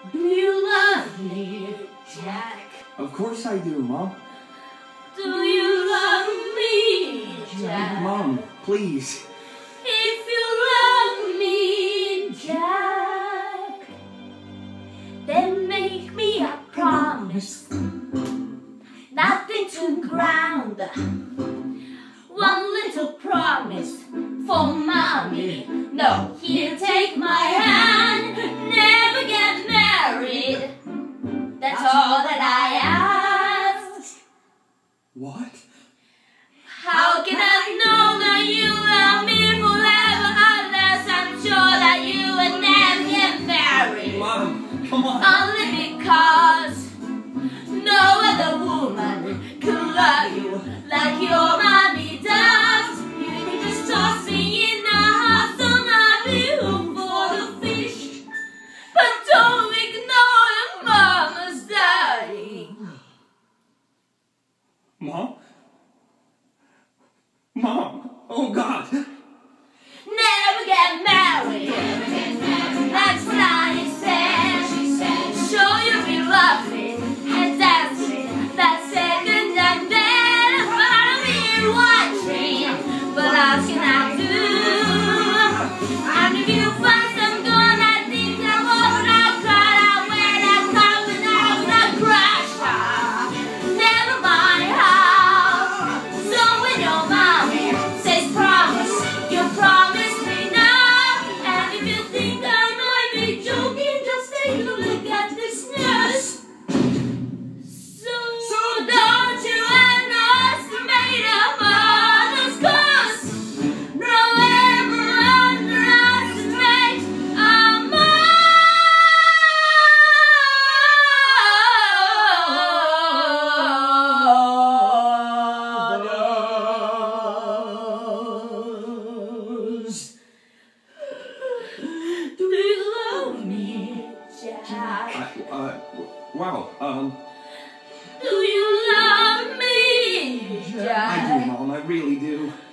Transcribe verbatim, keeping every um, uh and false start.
Do you love me, Jack? Of course I do, Mom. Do you love me, Jack? Mom, please. If you love me, Jack, then make me a promise. Nothing to ground. One little promise for Mommy. No, he'll take my hand. Never get married. That's all that I ask. What? How can I know that you love me forever unless I'm sure that you will never get married? Mom, come on. Only because no other woman can love you like your mommy does. You can just toss me in the hot sun, you for the fish, but don't ignore your mama's dying. Mom? Mom! Oh, God! Never get married. Never get married. That's what I said. She said, sure you'll be laughing and dancing that second and then I'll be watching. But how can I do? And if you find some gun, I think I'm over. I'll cry out when I'm coming out and I'll crash. Never mind how. So when your mommy says promise, you promise me now. And if you think I might be joking, just take a look at this nurse. So, so don't you underestimate a mother's cause. Don't ever underestimate a mother's. Do you love me, Jack? I, uh, wow, um, Do you love me, Jack? I do, Mom, I really do.